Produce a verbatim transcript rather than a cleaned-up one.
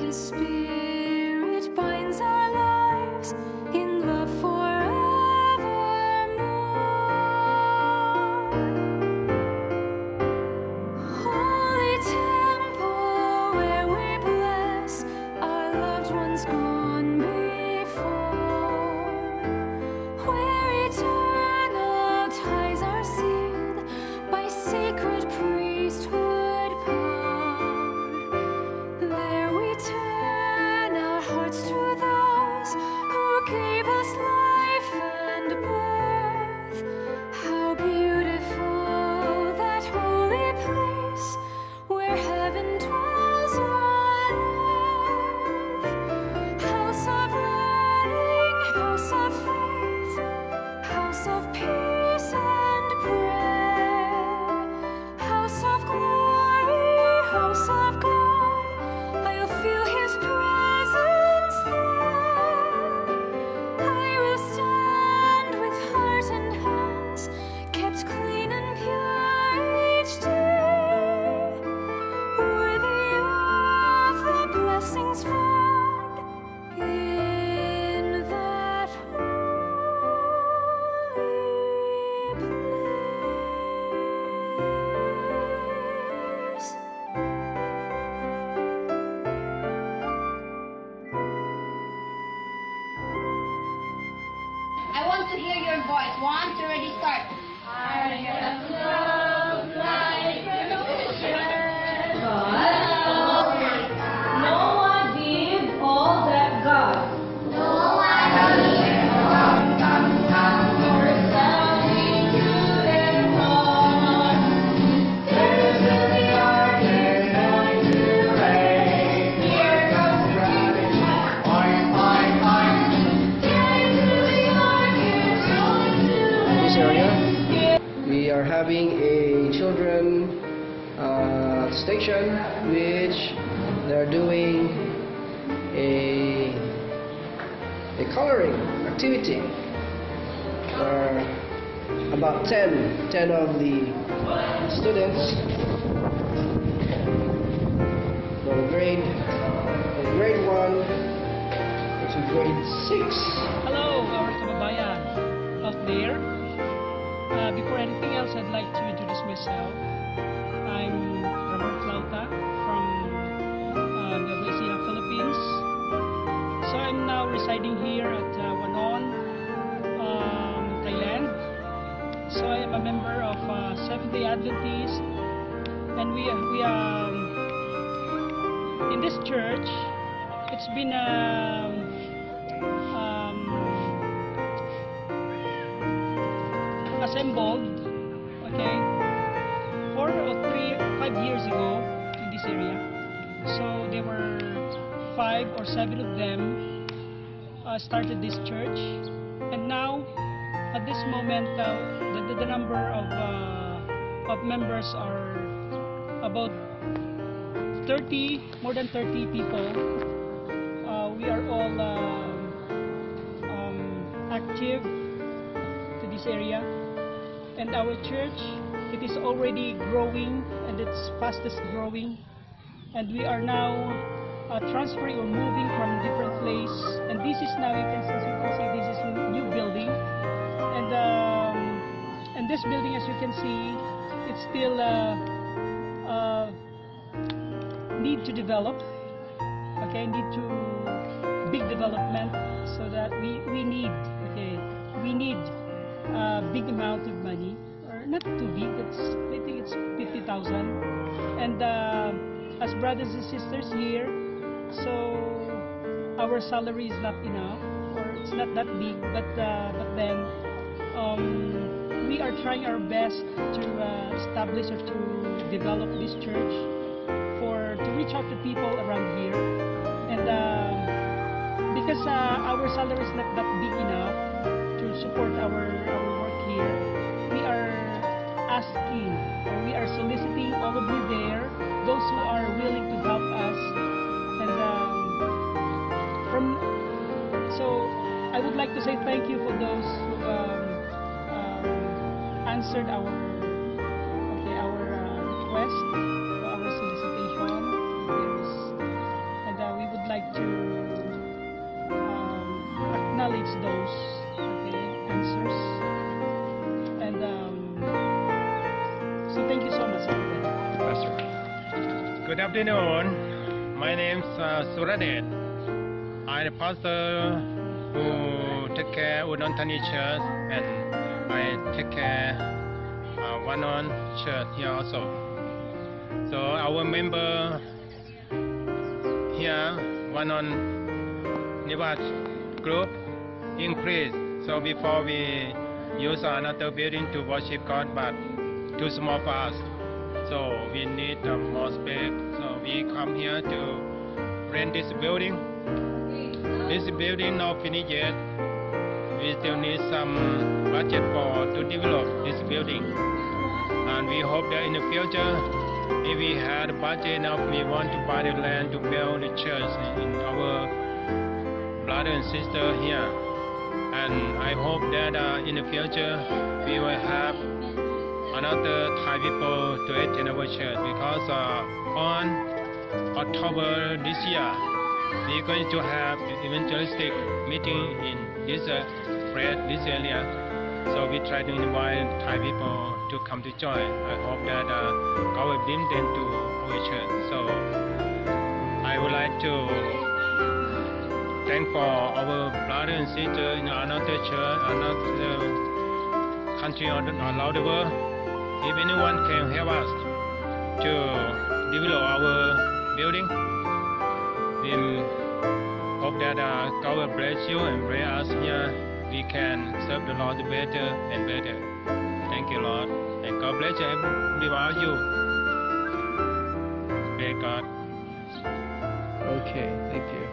His Spirit binds our lives in love forevermore. Holy temple where we bless our loved ones gone before, where eternal ties are sealed by sacred priesthood power. There we turn our hearts to those who gave us life and birth. How beautiful that holy place where heaven dwells on earth. House of learning, house of faith, house of peace and prayer, house of glory, house of God. I'll feel His presence there. I will stand with heart and hands kept clean and pure each day, worthy of the blessings found in that holy place. I want to hear your voice. One, two, ready, start. I am loved like an ocean. Noah did all that God this area. We are having a children uh, station which they're doing a a coloring activity. There are about ten, ten of the students from grade from grade one to grade six. Hello, our kababayan out there. Uh, before anything else, I'd like to introduce myself. I'm Ramon Flauta from uh, Nueva Ecija, Philippines. So I'm now residing here at uh, Wanon, um, Thailand. So I am a member of uh, Seventh-day Adventist, and we we um, in this church. It's been um, um, assembled, okay, four or three, five years ago in this area. So there were five or seven of them uh, started this church, and now at this moment uh, the, the number of uh, of members are about thirty, more than thirty people. Uh, we are all um, um, active to this area. And our church, it is already growing, and it's fastest growing. And we are now uh, transferring or moving from different place. And this is now, you can see, as you can see, this is a new building. And um, and this building, as you can see, it's still uh, uh, need to develop. Okay, need to big development, so that we we need okay we need. Uh, big amount of money, or not too big. It's I think it's fifty thousand, and uh, as brothers and sisters here, so our salary is not enough, or it's not that big. But uh, but then um, we are trying our best to uh, establish or to develop this church for to reach out to people around here, and uh, because uh, our salary is not that big enough to support our, our work here, we are asking, or we are soliciting all of you there, those who are willing to help us. And um, from so I would like to say thank you for those who um, um, answered our okay our uh, request, our solicitation. Yes. And uh, we would like to um, acknowledge those okay, answers. And um, so thank you so much, everybody. Pastor. Good afternoon. My name's uh, Suradet. I'm the pastor who take care of Udon Thani Church, and I take care uh, one on church here also. So our member here, one on Nivat group increased. So before we use another building to worship God, but too small for us. So we need uh, more space. So we come here to rent this building. This building not finished yet. We still need some budget for to develop this building. And we hope that in the future, if we had budget enough, we want to buy the land to build the church in our brother and sister here. And I hope that uh, in the future, we will have another Thai people to attend our church, because uh, on October this year, we're going to have evangelistic meeting in this uh, place, this area. So we try to invite Thai people to come to join. I hope that uh, God will bring them to our church. So I would like to thank for our brother and sister in another church, another country all around the world. If anyone can help us to develop our building, we hope that uh, God will bless you and bless us here. We can serve the Lord better and better. Thank you, Lord. And God bless every one of you. Praise God. Okay, thank you.